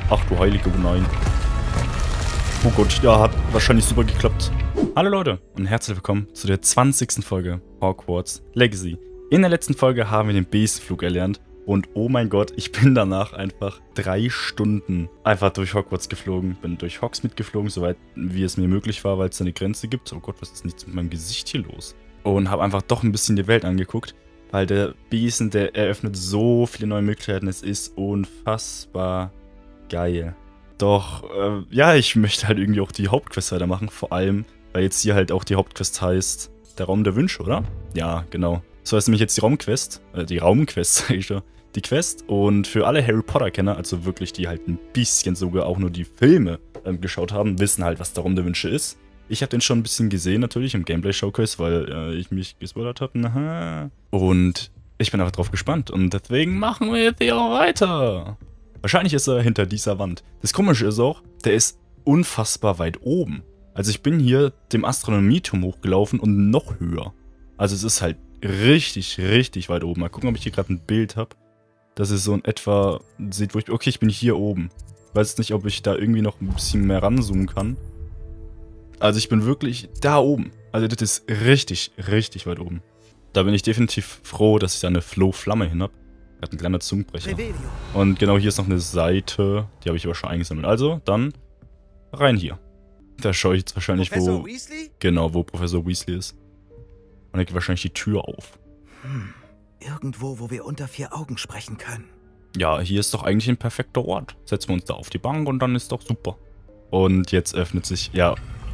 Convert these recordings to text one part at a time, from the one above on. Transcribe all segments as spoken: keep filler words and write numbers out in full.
Ach du heilige, nein. Oh Gott, ja, hat wahrscheinlich super geklappt. Hallo Leute und herzlich willkommen zu der zwanzigsten Folge Hogwarts Legacy. In der letzten Folge haben wir den Besenflug erlernt und oh mein Gott, ich bin danach einfach drei Stunden einfach durch Hogwarts geflogen. Bin durch Hogsmeade geflogen, soweit wie es mir möglich war, weil es da eine Grenze gibt. Oh Gott, was ist denn jetzt mit meinem Gesicht hier los? Und habe einfach doch ein bisschen die Welt angeguckt, weil der Besen, der eröffnet so viele neue Möglichkeiten. Es ist unfassbar geil. Doch, äh, ja, ich möchte halt irgendwie auch die Hauptquest weitermachen, vor allem, weil jetzt hier halt auch die Hauptquest heißt, der Raum der Wünsche, oder? Ja, genau. So heißt nämlich jetzt die Raumquest, äh, die Raumquest, sag ich schon, die Quest. Und für alle Harry Potter-Kenner, also wirklich, die halt ein bisschen sogar auch nur die Filme ähm, geschaut haben, wissen halt, was der Raum der Wünsche ist. Ich habe den schon ein bisschen gesehen, natürlich, im Gameplay-Showcase, weil äh, ich mich gespoilert habe. Und ich bin einfach drauf gespannt. Und deswegen machen wir jetzt hier auch weiter. Wahrscheinlich ist er hinter dieser Wand. Das Komische ist auch, der ist unfassbar weit oben. Also ich bin hier dem Astronomieturm hochgelaufen und noch höher. Also es ist halt richtig, richtig weit oben. Mal gucken, ob ich hier gerade ein Bild habe. Das ist so in etwa, seht, wo ich bin. Okay, ich bin hier oben. Ich weiß jetzt nicht, ob ich da irgendwie noch ein bisschen mehr ranzoomen kann. Also ich bin wirklich da oben. Also das ist richtig, richtig weit oben. Da bin ich definitiv froh, dass ich da eine Flow-Flamme hin habe. Hat ein kleiner Zungenbrecher. Und genau hier ist noch eine Seite. Die habe ich aber schon eingesammelt. Also, dann rein hier. Da schaue ich jetzt wahrscheinlich, Professor wo... Weasley? Genau, wo Professor Weasley ist. Und da geht wahrscheinlich die Tür auf. Hm. Irgendwo, wo wir unter vier Augen sprechen können. Ja, hier ist doch eigentlich ein perfekter Ort. Setzen wir uns da auf die Bank und dann ist doch super. Und jetzt öffnet sich... Ja...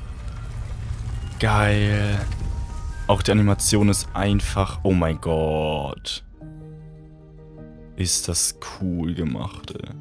Geil. Auch die Animation ist einfach... Oh mein Gott. Ist das cool gemacht, ey.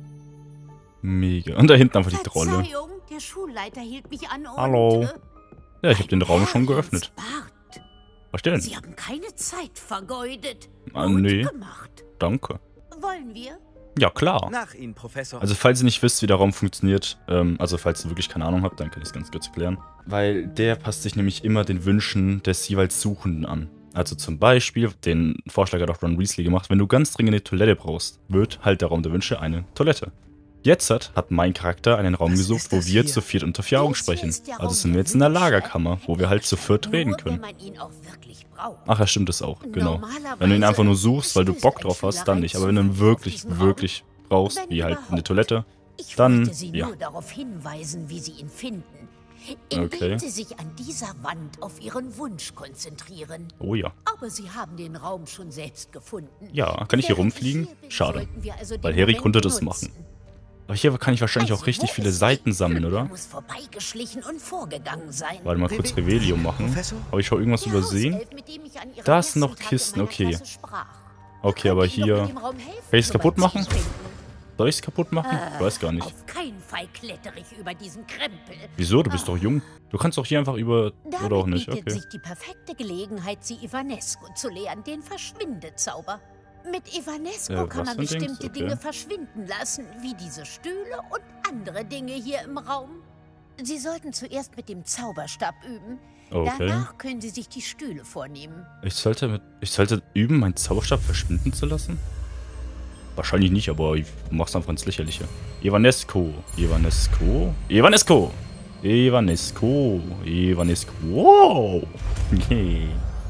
Mega. Und da hinten einfach die Trolle. Verzeihung, der Schulleiter hielt mich an und, Hallo. äh, Ja, ich habe den Raum schon geöffnet. Bart. Was denn? Sie haben keine Zeit vergeudet. Ah, Gut nee. gemacht. Danke. Wollen wir? Ja, klar. Nach Ihnen, Professor. Also falls ihr nicht wisst, wie der Raum funktioniert, ähm, also falls ihr wirklich keine Ahnung habt, dann kann ich es ganz kurz erklären. Weil der passt sich nämlich immer den Wünschen des jeweils Suchenden an. Also zum Beispiel, den Vorschlag hat auch Ron Weasley gemacht, wenn du ganz dringend eine Toilette brauchst, wird halt der Raum der Wünsche eine Toilette. Jetzt hat, hat mein Charakter einen Raum Was gesucht, ist wo das wir hier? zu viert unter vier Augen Das hier sprechen. ist der Also Raum sind wir der jetzt in der Wünsche. Lagerkammer, wo wir halt zu viert reden Nur, können. wenn man ihn auch wirklich braucht. Ach ja, stimmt das auch, genau. Normalerweise Wenn du ihn einfach nur suchst, weil du stößt Bock ein drauf hast, Schüler dann ein nicht. Aber wenn du ihn Zufall wirklich, auf diesen wirklich brauchst, Wenn wie halt überhaupt. eine Toilette, Ich dann, wollte Sie ja. nur darauf hinweisen, wie Sie ihn finden. Indem Okay. Sie sich an dieser Wand auf Ihren Wunsch konzentrieren. Oh ja. Aber Sie haben den Raum schon selbst gefunden. Ja, kann ich hier Während rumfliegen? hier bin, Schade. sollten wir also den Weil Harry Moment konnte das nutzen. machen. Aber hier kann ich wahrscheinlich auch Also, richtig wo viele es Seiten geht, sammeln, oder? muss vorbeigeschlichen und vorgegangen sein. Warte mal kurz Revelio machen. Professor? Habe ich schon irgendwas Der übersehen? Hauself, mit dem ich an Ihrem Da sind ersten noch Tag in Kisten, meiner okay. Klasse sprach. Okay, aber Könnte Ihnen doch hier... mit dem Raum helfen, Kann ich es kaputt soweit Sie machen? ihn finden. Soll ich es kaputt machen? Ich weiß gar nicht. Auf keinen Fall klettere ich über diesen Krempel. Wieso? Du bist doch jung. Du kannst doch hier einfach über... Damit Oder auch nicht, bietet okay. sich die perfekte Gelegenheit, sie Ivanesco zu lehren, den Verschwindezauber. Mit Ivanesco Äh, kann was man für ein Dings? bestimmte Okay. Dinge verschwinden lassen, wie diese Stühle und andere Dinge hier im Raum. Sie sollten zuerst mit dem Zauberstab üben. Okay. Danach können Sie sich die Stühle vornehmen. Ich sollte mit... Ich sollte üben, meinen Zauberstab verschwinden zu lassen? Wahrscheinlich nicht, aber ich mach's einfach ins Lächerliche. Evanesco. Evanesco. Evanesco. Evanesco. Evanesco. Wow. Okay.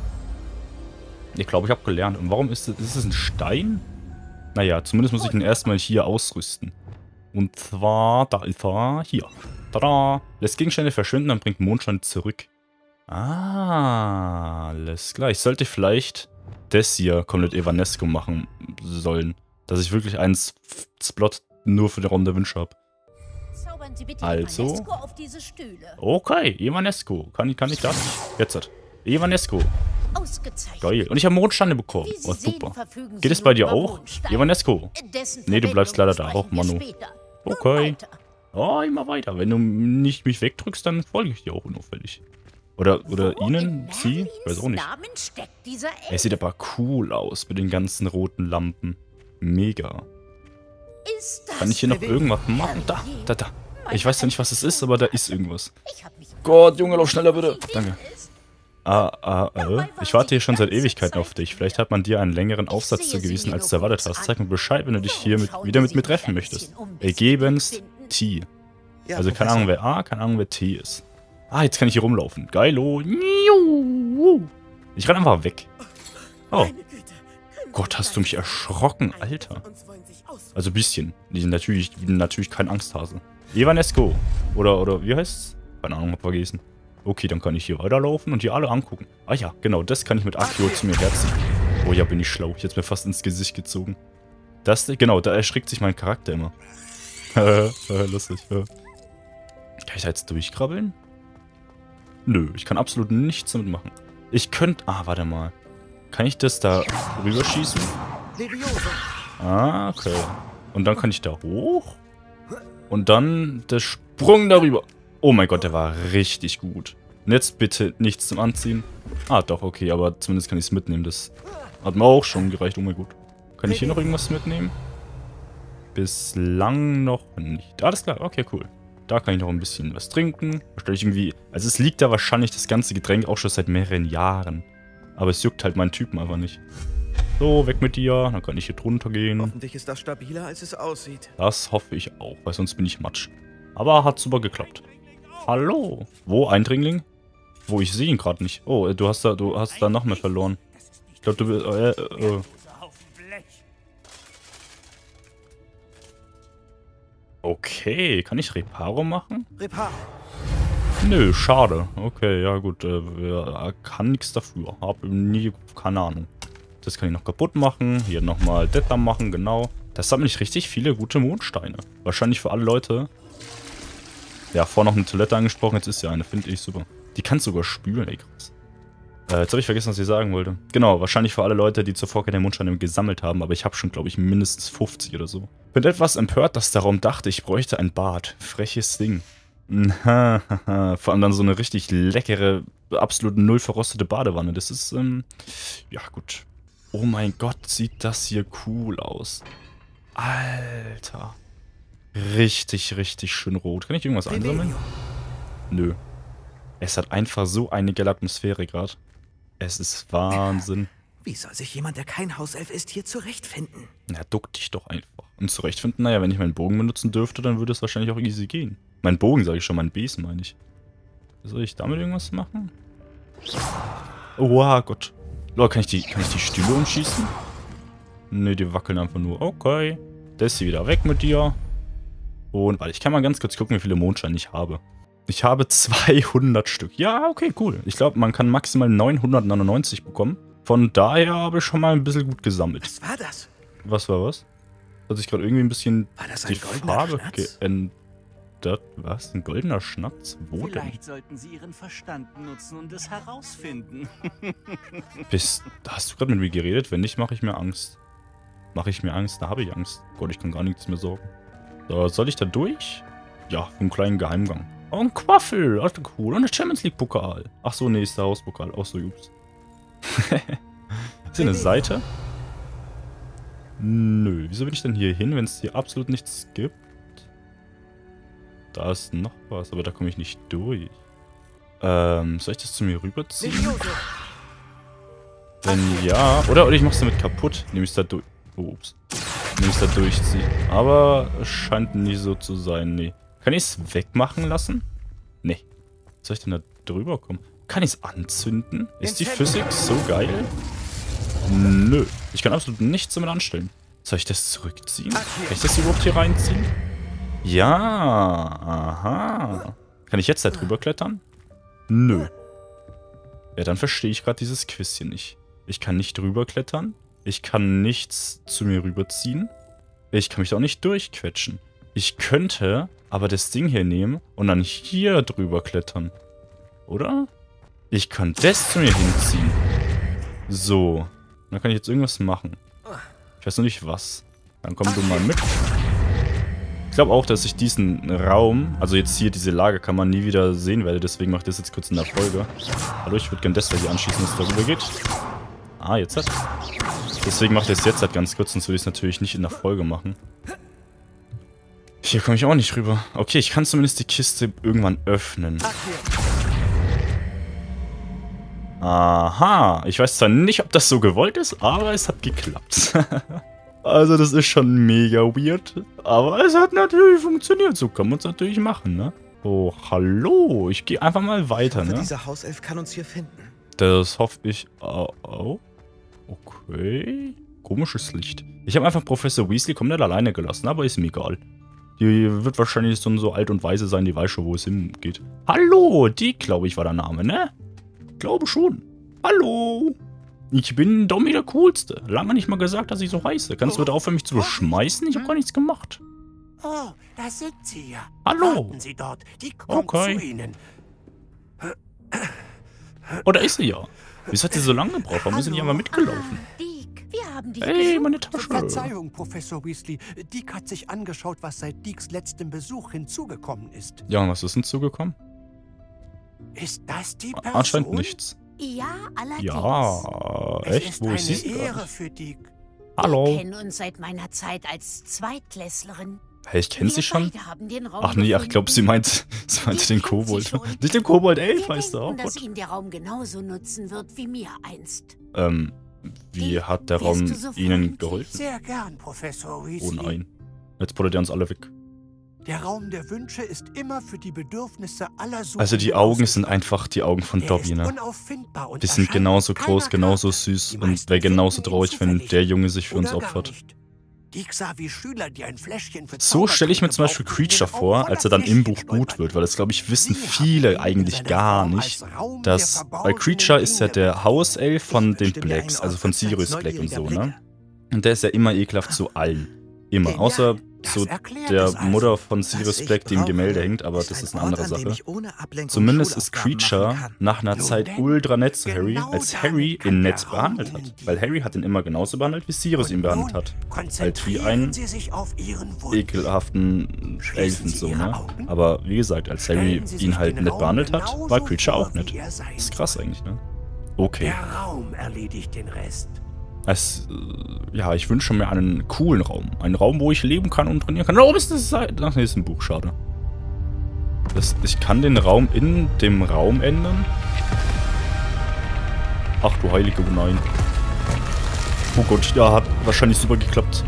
Ich glaube, ich habe gelernt. Und warum ist das... Ist das ein Stein? Naja, zumindest muss ich ihn erstmal hier ausrüsten. Und zwar... Da ist er. Hier. Tada. Lässt Gegenstände verschwinden, dann bringt Mondschein zurück. Ah, alles klar. Ich sollte vielleicht das hier komplett Evanesco machen sollen. Dass ich wirklich einen Slot nur für den Raum der Wünsche habe. Zaubern Sie bitte Also? Ivanesco auf diese Stühle. Okay, Evanesco. Kann, ich- kann ich das? Jetzt hat. Evanesco. Ausgezeichnet. Geil. Und ich habe Mondsteine bekommen. Wie Sie Oh, sehen, super. verfügen Sie Geht es bei nun dir über auch? Mondsteine. Evanesco. Dessen Nee, du bleibst leider da. Verwendung Och, Manu. besprechen wir später. Nun Okay. weiter. Oh, immer weiter. Wenn du nicht mich wegdrückst, dann folge ich dir auch unauffällig. Oder, oder Wo ihnen, in sie? Merlins Weiß auch nicht. Namen steckt dieser Er sieht aber cool aus mit den ganzen roten Lampen. Mega. Ist das Kann ich hier noch Revelio? irgendwas machen? Da, da, da. Ich weiß ja nicht, was es ist, aber da ist irgendwas. Ich hab mich Gott, Junge, lauf schneller bitte. Danke. Ah, ah, äh. Ich warte hier schon seit Ewigkeiten auf dich. Vielleicht hat man dir einen längeren Aufsatz zugewiesen, als du erwartet hast. Zeig mir Bescheid, wenn du dich hier mit, wieder mit mir treffen möchtest. Ergebenst T. Also keine Ahnung, wer A, keine Ahnung, wer T ist. Ah, jetzt kann ich hier rumlaufen. Geilo. Ich renn einfach weg. Oh. Gott, hast du mich erschrocken, Alter. Also ein bisschen. Die sind natürlich, natürlich kein Angsthase. Evanesco. Oder, oder, wie heißt's? Keine Ahnung, hab vergessen. Okay, dann kann ich hier weiterlaufen und die alle angucken. Ah ja, genau, das kann ich mit Accio zu mir herziehen. Oh ja, bin ich schlau. Ich hätte mir fast ins Gesicht gezogen. Das, genau, da erschrickt sich mein Charakter immer. Lustig, ja. Kann ich da jetzt durchkrabbeln? Nö, ich kann absolut nichts damit machen. Ich könnte... Ah, warte mal. Kann ich das da rüberschießen? Ah, okay. Und dann kann ich da hoch. Und dann der Sprung darüber. Oh mein Gott, der war richtig gut. Und jetzt bitte nichts zum Anziehen. Ah, doch, okay, aber zumindest kann ich es mitnehmen. Das hat mir auch schon gereicht. Oh mein Gott. Kann ich hier noch irgendwas mitnehmen? Bislang noch nicht. Alles klar, okay, cool. Da kann ich noch ein bisschen was trinken. Wahrscheinlich irgendwie... Also es liegt da wahrscheinlich das ganze Getränk auch schon seit mehreren Jahren. Aber es juckt halt meinen Typen einfach nicht. So, weg mit dir. Dann kann ich hier drunter gehen. Hoffentlich ist das stabiler, als es aussieht. Das hoffe ich auch, weil sonst bin ich Matsch. Aber hat super geklappt. Hallo. Wo, Eindringling? Wo, ich sehe ihn gerade nicht. Oh, du hast da, du hast da noch mehr verloren. Ich glaube, du bist... Äh, äh, äh. Okay, kann ich Reparo machen? Reparo. Nö, schade. Okay, ja gut. Äh, kann nichts dafür. Hab nie... Keine Ahnung. Das kann ich noch kaputt machen. Hier nochmal Detter machen, genau. Das sammle ich richtig viele gute Mondsteine. Wahrscheinlich für alle Leute... Ja, vorher noch eine Toilette angesprochen, jetzt ist ja eine, finde ich super. Die kannst du sogar spülen, ey, krass. Äh, jetzt habe ich vergessen, was ich sagen wollte. Genau, wahrscheinlich für alle Leute, die zuvor keine Mondsteine gesammelt haben, aber ich habe schon, glaube ich, mindestens fünfzig oder so. Bin etwas empört, dass der Raum dachte, ich bräuchte ein Bad. Freches Ding. Vor allem dann so eine richtig leckere, absolut null verrostete Badewanne. Das ist, ähm, ja gut. Oh mein Gott, sieht das hier cool aus. Alter. Richtig, richtig schön rot. Kann ich irgendwas einsammeln? Nö. Es hat einfach so eine geile Atmosphäre gerade. Es ist Wahnsinn. Wie soll sich jemand, der kein Hauself ist, hier zurechtfinden? Na, duck dich doch einfach. Und zurechtfinden, naja, wenn ich meinen Bogen benutzen dürfte, dann würde es wahrscheinlich auch easy gehen. Mein Bogen, sage ich schon, mein Besen meine ich. Soll ich damit irgendwas machen? Oh Gott. Leute, kann ich die, kann ich die Stühle umschießen? Ne, die wackeln einfach nur. Okay. Der ist hier wieder weg mit dir. Und, warte, ich kann mal ganz kurz gucken, wie viele Mondsteine ich habe. Ich habe zweihundert Stück. Ja, okay, cool. Ich glaube, man kann maximal neunhundertneunundneunzig bekommen. Von daher habe ich schon mal ein bisschen gut gesammelt. Was war das? Was war was? Hat sich gerade irgendwie ein bisschen war das ein die goldener Farbe Schnatz? geändert. Was? Ein goldener Schnatz? Wo denn? Vielleicht sollten Sie Ihren Verstand nutzen und es herausfinden. Bist, hast du gerade mit mir geredet? Wenn nicht, mache ich mir Angst. Mache ich mir Angst? Da habe ich Angst. Gott, ich kann gar nichts mehr sorgen. So, soll ich da durch? Ja, einen kleinen Geheimgang. Oh, ein Quaffel. Alter, cool. Und ein Champions League Pokal. Ach so, nee, ist der Hauspokal. Ach so, ups. Ist hier eine Seite? Nö. Wieso bin ich denn hier hin, wenn es hier absolut nichts gibt? Da ist noch was, aber da komme ich nicht durch. Ähm, soll ich das zu mir rüberziehen? Wenn ja. Oder, oder ich mach's damit kaputt. Nehme ich da durch. Oh, ups. Nehme ich da durchziehe. Aber es scheint nie so zu sein. Nee. Kann ich es wegmachen lassen? Nee. Soll ich denn da drüber kommen? Kann ich es anzünden? Ist die Physik so geil? Nö. Ich kann absolut nichts damit anstellen. Soll ich das zurückziehen? Kann ich das überhaupt hier reinziehen? Ja. Aha. Kann ich jetzt da drüber klettern? Nö. Ja, dann verstehe ich gerade dieses Quiz hier nicht. Ich kann nicht drüber klettern. Ich kann nichts zu mir rüberziehen. Ich kann mich da auch nicht durchquetschen. Ich könnte aber das Ding hier nehmen und dann hier drüber klettern. Oder? Ich kann das zu mir hinziehen. So. Dann kann ich jetzt irgendwas machen. Ich weiß noch nicht was. Dann komm du mal mit. Ich glaube auch, dass ich diesen Raum, also jetzt hier diese Lagerkammer, nie wieder sehen werde. Deswegen mache ich das jetzt kurz in der Folge. Hallo, ich würde gerne das da hier anschießen, dass es darüber geht. Ah, jetzt hat. Deswegen mache ich das jetzt halt ganz kurz, sonst würde ich es natürlich nicht in der Folge machen. Hier komme ich auch nicht rüber. Okay, ich kann zumindest die Kiste irgendwann öffnen. Aha. Ich weiß zwar nicht, ob das so gewollt ist, aber es hat geklappt. Also das ist schon mega weird. Aber es hat natürlich funktioniert. So kann man es natürlich machen, ne? Oh, hallo. Ich gehe einfach mal weiter, Ich hoffe, ne? dieser Hauself kann uns hier finden. Das hoffe ich. Oh, oh. Okay. Komisches Licht. Ich habe einfach Professor Weasley komplett alleine gelassen, aber ist mir egal. Die wird wahrscheinlich so, so alt und weise sein, die weiß schon, wo es hingeht. Hallo, die, glaube ich, war der Name, ne? Glaube schon. Hallo. Ich bin Dommy der Coolste. Lange nicht mal gesagt, dass ich so heiße. Kannst du bitte aufhören, mich zu beschmeißen? Ich habe gar nichts gemacht. Oh, da sind sie ja. Hallo. Warten Sie dort. Die kommt Okay. zu Ihnen. Oh, da ist sie ja. Wieso hat sie so lange gebraucht? Warum ist sie nicht einmal mitgelaufen? Dick, wir haben dich Hey, gesucht. meine Tasche. Verzeihung, Professor Weasley. Dick hat sich angeschaut, was seit Deeks letztem Besuch hinzugekommen ist. Ja, und was ist hinzugekommen? Ist das die Person? Anscheinend nichts. Ja, allerdings. Ja, Es echt? ist Wo eine ist sie Ehre gerade? für Dick. Wir Hallo. kennen uns seit meiner Zeit als Zweitklässlerin. Hey, ich kenne Wir sie schon. beide haben den Raum Ach nee, ach, ich glaube, sie gefunden. meint, sie meinte Wir den kennen sie Kobold. schon. Nicht den Kobold Elf Wir heißt er auch. denken, dass Gott. ihn der Raum genauso nutzen wird wie mir einst. Ähm, wie hat der Wärst Raum du so ihnen freundlich? geholfen? Sehr gern, Professor Weasley. Oh nein. Jetzt buddelt er uns alle weg. Der Raum der Wünsche ist immer für die Bedürfnisse aller Suchenden. Also die Augen sind ausgestattet. einfach die Augen von Der Dobby, ist ne? unauffindbar und Die sind erscheint genauso mit groß, keiner genauso Karte. süß Die und meisten wäre genauso finden ihn traurig, wenn zufällig der Junge sich für uns oder gar opfert. nicht. Dick sah wie Schüler, die ein Fläschchen für So stelle ich mir zum Beispiel Zaubertränke Creature brauchten, vor, in den als er dann im Buch Fläschchen gut stolperten. wird, weil das, glaube ich, wissen Sie haben ihn viele in eigentlich seiner gar Form nicht, als Raum dass, der weil verborgenen Creature ist ja Dinge der betrachtet. Hauself von Ich den wünschte mir Blacks, einen also von Ort abseits Sirius Black und so, neugieriger ne? Und der ist ja immer ekelhaft zu allen. Immer. Genial. Außer Das zu erklärt der es also. Mutter von Was Sirius ich Black, die im brauche, Gemälde hängt, aber das ist ein eine andere Ort, an dem Sache. ich ohne Ablenkung Zumindest ist Schulaufgaben Creature machen kann. nach einer Nun Zeit denn, ultra nett zu Harry, genau als damit Harry kann ihn der nett Raum behandelt Ihnen hat. Weil Harry hat ihn immer genauso behandelt, wie Sirius ihn Und behandelt nun hat. Halt wie konzentrieren einen Sie sich auf Ihren Wunsch. ekelhaften Schließen Elfen Sie so, Ihre ne? Augen. Aber wie gesagt, als Harry Stellen Sie sich ihn halt den nett Raum behandelt hat, genauso war Creature vor, auch wie nett. er sein Das ist krass eigentlich, ne? Okay. Der Raum erledigt den Rest. Es, äh, ja, ich wünsche mir einen coolen Raum. Einen Raum, wo ich leben kann und trainieren kann. Oh, ist das? Ach nee, ist ein Buch, schade. Das, ich kann den Raum in dem Raum ändern. Ach du heilige, oh nein. Oh Gott, ja, hat wahrscheinlich super geklappt.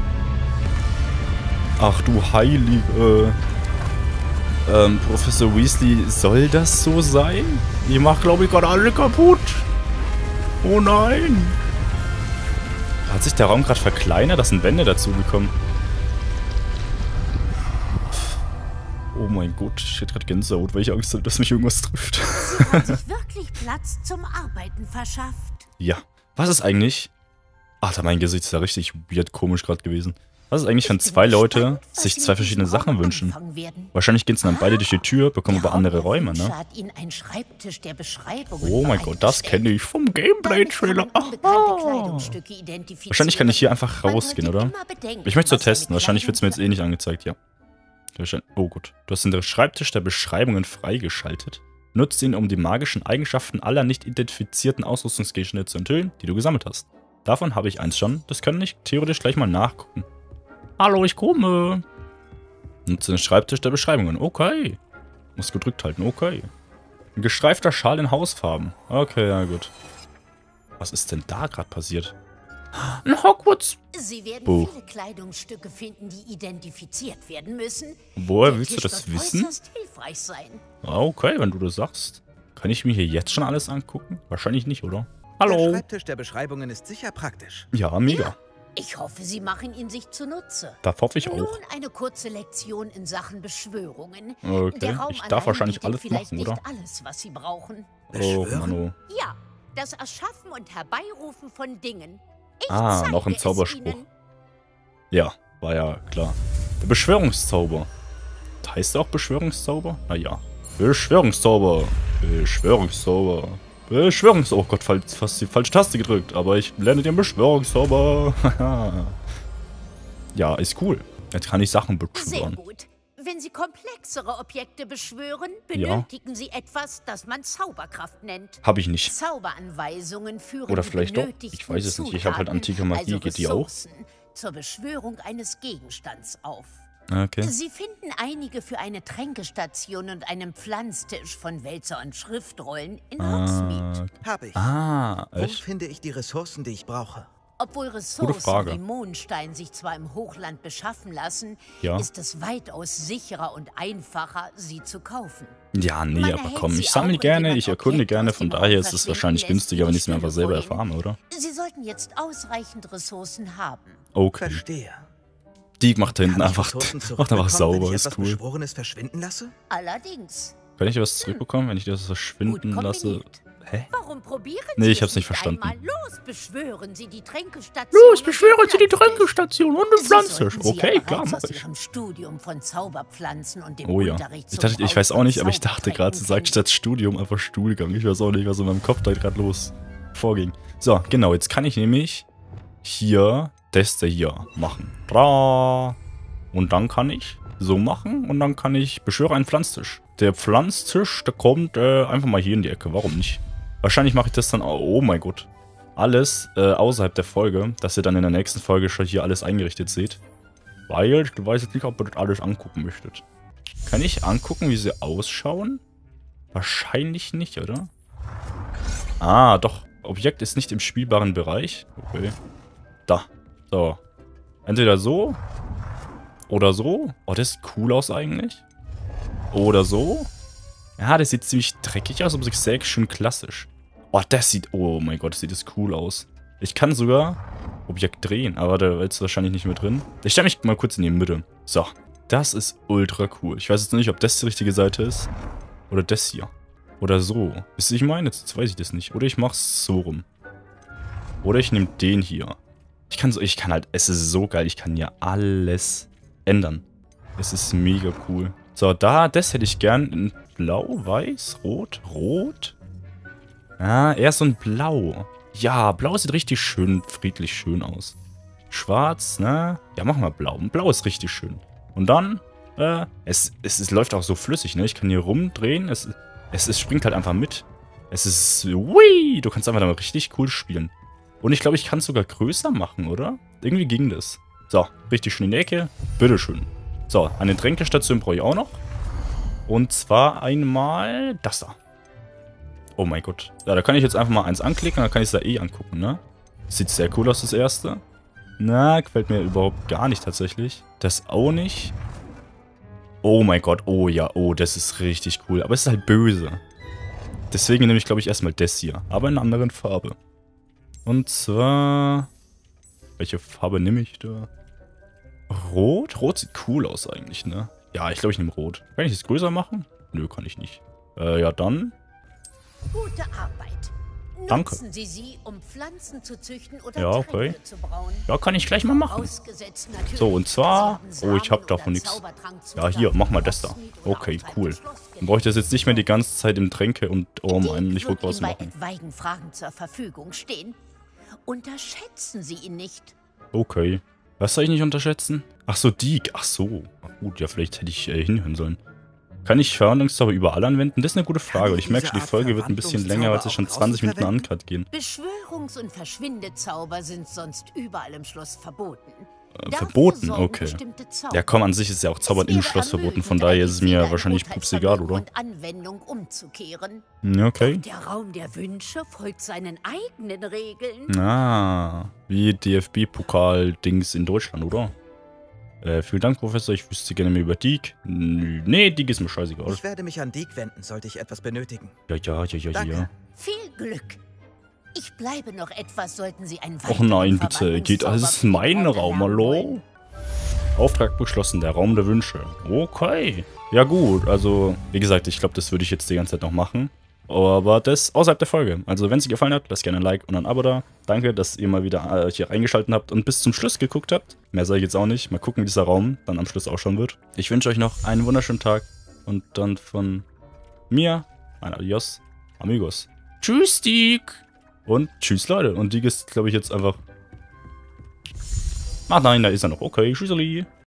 Ach du heilige... Ähm, Professor Weasley, soll das so sein? Ihr macht, glaube ich, gerade alle kaputt. Oh nein. Hat sich der Raum gerade verkleinert? Da sind Wände dazugekommen. Oh mein Gott, ich hätte gerade Gänsehaut, weil ich Angst hatte, dass mich irgendwas trifft. Sie hat sich wirklich Platz zum Arbeiten verschafft. Ja. Was ist eigentlich... Ach, da mein Gesicht ist ja richtig weird komisch gerade gewesen. Was ist eigentlich, wenn Ich bin zwei Leute gespannt, was sich Sie zwei mit verschiedene diesem Sachen Raum wünschen? anfangen werden. Wahrscheinlich gehen sie dann beide durch die Tür, bekommen Der aber andere Raum der Räume, Wünsche ne? hat Ihnen einen Schreibtisch der Beschreibungen Oh mein Gott, das bereitgestellt. kenne ich vom Damit Gameplay-Trailer. kann man unbekannte Aha. Kleidungsstücke identifizieren. Wahrscheinlich kann ich hier einfach Man rausgehen, sollte oder? immer bedenken, Ich möchte so was eine testen. Wahrscheinlich wird es mir jetzt Kleidung eh nicht angezeigt, ja. Oh gut. Du hast den Schreibtisch der Beschreibungen freigeschaltet. Nutzt ihn, um die magischen Eigenschaften aller nicht identifizierten Ausrüstungsgegenstände zu enthüllen, die du gesammelt hast. Davon habe ich eins schon. Das kann ich theoretisch gleich mal nachgucken. Hallo, ich komme. Nutze den Schreibtisch der Beschreibungen. Okay. Muss gedrückt halten. Okay. Ein gestreifter Schal in Hausfarben. Okay, ja gut. Was ist denn da gerade passiert? Ein Hogwarts. Sie werden Oh. viele Kleidungsstücke finden, die identifiziert werden müssen. Woher Der willst du Tisch das wird wissen? äußerst hilfreich sein. Ah, okay, wenn du das sagst. Kann ich mir hier jetzt schon alles angucken? Wahrscheinlich nicht, oder? Der Hallo. Schreibtisch der Beschreibungen ist sicher praktisch. Ja, mega. Ich hoffe, Sie machen ihn sich zunutze. Das hoffe ich Nun auch. eine kurze Lektion in Sachen Beschwörungen. Okay, Der Raum ich darf allein wahrscheinlich bietet alles vielleicht machen, oder? nicht alles, was Sie brauchen. Oh, Beschwören? Mano. Ja, das Erschaffen und Herbeirufen von Dingen. Ich Ah, zeige noch ein es Zauberspruch. Ihnen. Ja, war ja klar. Der Beschwörungszauber. Heißt der auch Beschwörungszauber? Naja. Beschwörungszauber. Beschwörungszauber. Beschwörungszauber. Oh Gott, fast, fast die falsche Taste gedrückt. Aber ich lerne den Beschwörungszauber. Ja, ist cool. Jetzt kann ich Sachen Sehr beschwören. gut. Wenn Sie komplexere Objekte beschwören, Ja. benötigen Sie etwas, das man Zauberkraft nennt. Habe ich nicht. Zauberanweisungen führen Oder die vielleicht doch. benötigten Ich weiß es nicht. Ich habe halt Zutaten, antike Magie. also Geht die auch? Ressourcen, zur Beschwörung eines Gegenstands auf. Okay. Sie finden einige für eine Tränkestation und einen Pflanztisch von Wälzer und Schriftrollen in Hogsmeade. Ah, Hab ich. ah Wo echt? finde ich die Ressourcen, die ich brauche? Obwohl Ressourcen Frage. wie Mondstein sich zwar im Hochland beschaffen lassen, Ja. ist es weitaus sicherer und einfacher, sie zu kaufen. Ja, nee, Man aber erhält komm, sie ich sammle auch, gerne, indem man ich erkunde Objekte gerne, aus von dem daher Raum ist es verschwinden wahrscheinlich lässt, günstiger, wie wenn ich es mir einfach selber Stühle erfarme, oder? Sie sollten jetzt ausreichend Ressourcen haben. Okay. Verstehe. Die macht da hinten Kann ich einfach, Ressourcen macht zurückbekommen, einfach sauber, wenn ich ist etwas cool. Beschworenes verschwinden lasse? Allerdings. Kann ich was zurückbekommen, wenn ich das Gut verschwinden lasse? kombiniert. Hä? Warum probieren Nee, Sie ich es hab's nicht verstanden. Einmal? Los, beschwören Sie die Tränkestation. Los, und beschwören den Sie die Pflanztisch. Tränkestation und den Sie Pflanztisch. sollten sie Okay, ja klar, bereits mach aus ich. Ihrem Studium von Zauberpflanzen und dem Oh ja. Unterricht Ich zum dachte, ich Brauen weiß auch von nicht, aber ich dachte gerade, sie sagt Zaubertränken statt Studium einfach Stuhlgang. Ich weiß auch nicht, was in meinem Kopf da gerade los vorging. So, genau, jetzt kann ich nämlich hier das da hier machen. Bra. Und dann kann ich so machen und dann kann ich beschwöre einen Pflanztisch. Der Pflanztisch, der kommt äh, einfach mal hier in die Ecke. Warum nicht? Wahrscheinlich mache ich das dann, oh mein Gott, alles äh, außerhalb der Folge, dass ihr dann in der nächsten Folge schon hier alles eingerichtet seht. Weil ich weiß jetzt nicht, ob ihr das alles angucken möchtet. Kann ich angucken, wie sie ausschauen? Wahrscheinlich nicht, oder? Ah, doch. Objekt ist nicht im spielbaren Bereich. Okay. Da. So. Entweder so. Oder so. Oh, das sieht cool aus eigentlich. Oder so. Ja, das sieht ziemlich dreckig aus, aber es ist sehr schön klassisch. Oh, das sieht... Oh mein Gott, das sieht das cool aus. Ich kann sogar Objekt drehen, aber da ist wahrscheinlich nicht mehr drin. Ich stelle mich mal kurz in die Mitte. So. Das ist ultra cool. Ich weiß jetzt nicht, ob das die richtige Seite ist. Oder das hier. Oder so. Wisst ihr, ich meine? Jetzt weiß ich das nicht. Oder ich mach's so rum. Oder ich nehme den hier. Ich kann so... Ich kann halt... Es ist so geil. Ich kann ja alles ändern. Es ist mega cool. So, da, das hätte ich gern in blau, weiß, rot, rot. Ah, eher so ein blau. Ja, blau sieht richtig schön, friedlich schön aus. Schwarz, ne? Ja, machen wir blau. Blau ist richtig schön. Und dann, äh, es, es, es läuft auch so flüssig, ne? Ich kann hier rumdrehen. Es, es, es springt halt einfach mit. Es ist, ui, du kannst einfach damit richtig cool spielen. Und ich glaube, ich kann es sogar größer machen, oder? Irgendwie ging das. So, richtig schön in die Ecke. Bitteschön. So, eine Tränkestation brauche ich auch noch. Und zwar einmal das da. Oh mein Gott. Ja, da kann ich jetzt einfach mal eins anklicken, dann kann ich es da eh angucken, ne? Sieht sehr cool aus, das erste. Na, gefällt mir überhaupt gar nicht tatsächlich. Das auch nicht. Oh mein Gott, oh ja, oh, das ist richtig cool. Aber es ist halt böse. Deswegen nehme ich, glaube ich, erstmal das hier. Aber in einer anderen Farbe. Und zwar... Welche Farbe nehme ich da? Rot? Rot sieht cool aus eigentlich, ne? Ja, ich glaube, ich nehme Rot. Kann ich das größer machen? Nö, kann ich nicht. Äh, ja dann. Gute Arbeit. Danke. Nutzen Sie sie, um Pflanzen zu züchten oder Ja, Tränke okay. zu brauen. Ja, kann ich gleich mal machen. Vorausgesetzt natürlich, So, und zwar... dass Sie haben Oh, ich habe Samen davon oder nichts. Zaubertrank Ja, hier, mach mal das da. Okay, cool. Dann brauche ich das jetzt nicht mehr die ganze Zeit im Tränke und... Oh Mann, ich wollte was bei machen. etwaigen Fragen zur Verfügung stehen. Unterschätzen Sie ihn nicht. Okay. Was soll ich nicht unterschätzen? Ach so, die. Ach so. Ach gut, ja, vielleicht hätte ich äh, hinhören sollen. Kann ich Verwandlungszauber überall anwenden? Das ist eine gute Frage. Und ich merke schon, die Folge wird ein bisschen länger, weil es schon zwanzig Minuten Uncut gehen. Beschwörungs- und Verschwindezauber sind sonst überall im Schloss verboten. Äh, Dafür verboten? sorgen Okay. bestimmte Zauber. Ja, komm, an sich ist ja auch Zaubern im Schloss verboten. Von daher ist es mir wahrscheinlich pups egal, oder? Und Anwendung umzukehren. Ja, okay. Der Raum der Wünsche folgt seinen eigenen Regeln. Ah, wie D F B-Pokal-Dings in Deutschland, oder? Äh, vielen Dank, Professor. Ich wüsste gerne mehr über Deke. Nee, Deke ist mir scheißegal. Ich werde mich an Deke wenden, sollte ich etwas benötigen. Ja, ja, ja, ja, Danke. ja. Viel Glück. Ich bleibe noch etwas, sollten Sie ein Och nein, bitte. Geht, das ist mein Raum, hallo? Auftrag beschlossen, der Raum der Wünsche. Okay. Ja gut, also, wie gesagt, ich glaube, das würde ich jetzt die ganze Zeit noch machen. Aber das außerhalb der Folge. Also, wenn es euch gefallen hat, lasst gerne ein Like und ein Abo da. Danke, dass ihr mal wieder äh, hier eingeschaltet habt und bis zum Schluss geguckt habt. Mehr sage ich jetzt auch nicht. Mal gucken, wie dieser Raum dann am Schluss ausschauen wird. Ich wünsche euch noch einen wunderschönen Tag. Und dann von mir ein Adios, amigos. Tschüss, Deke. Und tschüss, Leute. Und Deke ist, glaube ich, jetzt einfach... Ach nein, da ist er noch. Okay, tschüsseli.